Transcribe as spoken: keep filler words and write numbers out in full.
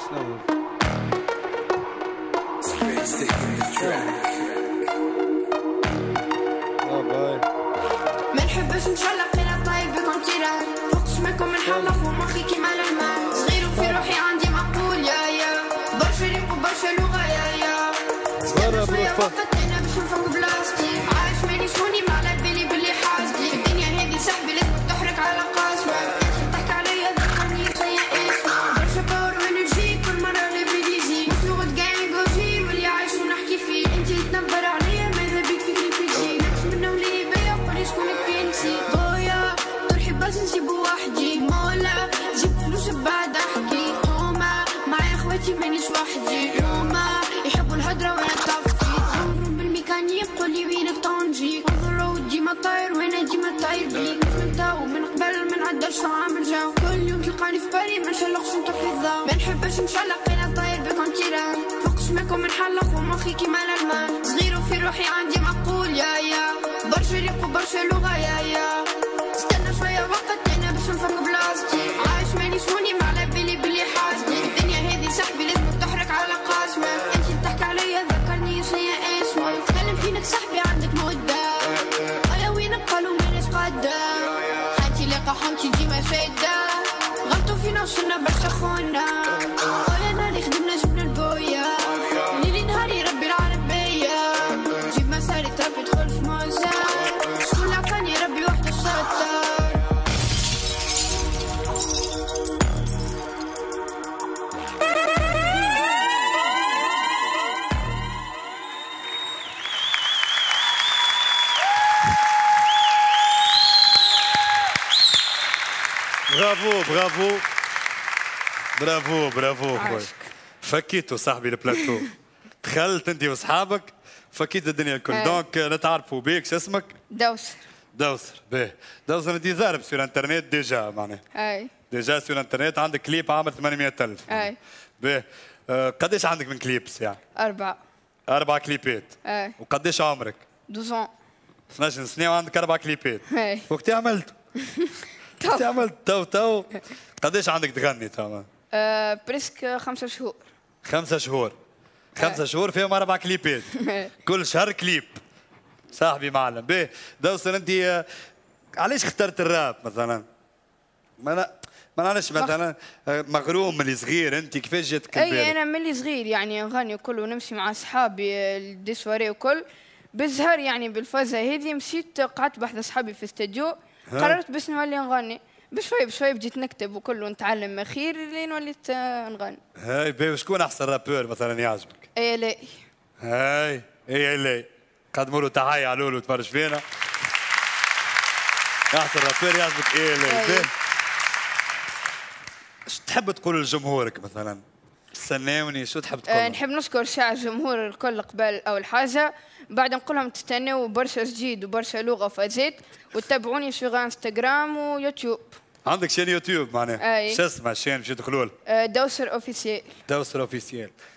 ما نحبش نشلق انا طاير بكم تيران فوق شمالكم نحلق ومخي كيما الماء صغير وفي روحي عندي معقول يا يا برشا ريق وبرشا لغه يا يا استنى شويه وقت انا باش نفوق بلاصتي عايش ماني شوني ما على بالي باللي حاجتي الدنيا هذه سحبي لازم تحرك على قاسمه تحكي عليا ذكرني شيء اسمه برشا باور وانرجي كل مره غير يجي مش لغه جانج وجي واللي عايش ونحكي فيه انت تنبر عليا ماذا بيك في كيفي نفس منه ولي بيا قولي شكونك انتي ضويا تروحي بس نجيبو وحدي مولا جيب فلوس بعد احكي هما معايا اخواتي مانيش وحدي هما يحبوا الهدره وانا طفي نضرب بالميكانيك قولي وينك طنجي انظروا ديما طاير وانا ديما طاير بيك من تو من قبل ما نعدلش عامل جو كل يوم تلقاني في بالي ما نشلقش نطفي الضو ما نحبش نشلق انا طاير بكم تيران فوق شمالكم نحلق ومخي كيما الماء صغير وفي روحي عندي معقول يا يا برشا ريق وبرشا لغه يا يا استنى شويه وقت انا باش نفك بلاصتي عايش ماني شوني ما على بالي باللي حاجتي الدنيا هذه سحبي لازم تحرك على قاسمه انت تحكي عليا ذكرني شنيا اسمه تكلم فينك صاحبي عندك مده ايا وينك قالوا مانيش قاده حياتي لاقا حومتي ديما شاده غلطوا فينا وصلنا برشا خونا ويا ناري خدمنا جبنا البويا ليلي نهاري ربي العالم بيا جيب مساري تربي تدخل في موزة شكون عطاني ربي وحده الشطة برافو برافو برافو برافو خويا فكيتوا صاحبي البلاتو دخلت انت واصحابك فكيت الدنيا الكل دونك نتعرفوا بيك شو اسمك؟ دوسر دوسر باهي دوسر انت ضارب سور انترنت ديجا معناها اي ديجا سور انترنت عندك كليب عامل ثمانمئة ألف اي باهي آه قداش عندك من كليبس يعني؟ أربعة أربع كليبات اي وقداش عمرك؟ اثنا عشر اثناش سنة وعندك أربع كليبات اي وقت عملت؟ وقت عملت تو تو قداش عندك تغني تو؟ آه بريسك خمسة شهور خمسة شهور خمسة شهور فيهم أربع كليبات كل شهر كليب صاحبي معلم باهي دوسر أنت آه علاش اخترت الراب مثلا؟ ما أنا ما نعرفش مثلا آه مغروم من صغير أنت كيفاش جاتك البال؟ أي أنا من صغير يعني نغني وكل ونمشي مع أصحابي الدي سواري وكل بالزهر يعني بالفازة هذه مشيت قعدت بحذا أصحابي في استديو قررت باش نولي نغني بشوي بشوي بديت نكتب وكل ونتعلم خير لين وليت نغني. هاي باهي شكون احسن رابور مثلا يعجبك؟ اي لا هاي اي لا قدموا له تحيه على لولو تفرج فينا. احسن رابور يعجبك اي لا. اش تحب تقول لجمهورك مثلا؟ استناوني شو تحب تقول؟ أه نحب نشكر شاع الجمهور الكل قبل اول حاجه بعد نقول لهم تستناو برشا جديد وبرشا لغه فازات وتتابعوني في انستغرام ويوتيوب. عندك شين يوتيوب معناها؟ اي شو اسمه الشين باش يدخلوا له؟ دوسر اوفيسيال. دوسر اوفيسيال.